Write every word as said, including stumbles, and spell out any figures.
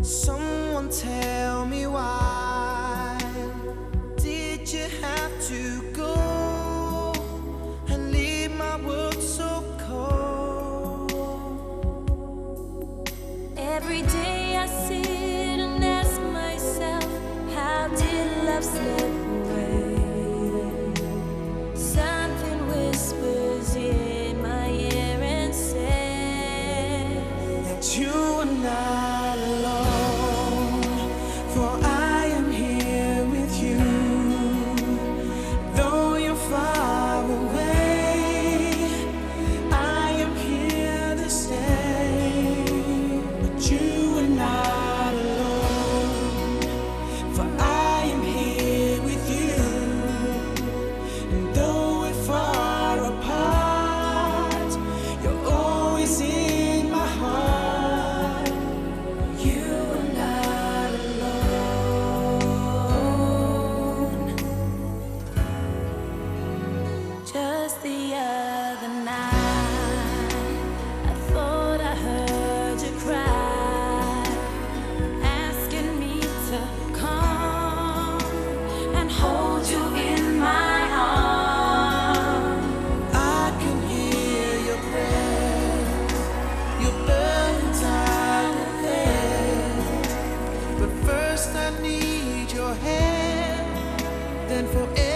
Someone tell me why did you have to go and leave my world so cold? Every day I sit and ask myself, how did love slip away? Something whispers in my ear and says that you are not alone, for I am here with you. Though you're far away, I am here to stay. But you are not alone, for I am here with you. And though we're far apart, you're always in my heart. You are not alone. Just the other night, I thought I heard you cry, asking me to come and hold you in my arms. I can hear your breath, your burning time there. But first I need your hand, then forever.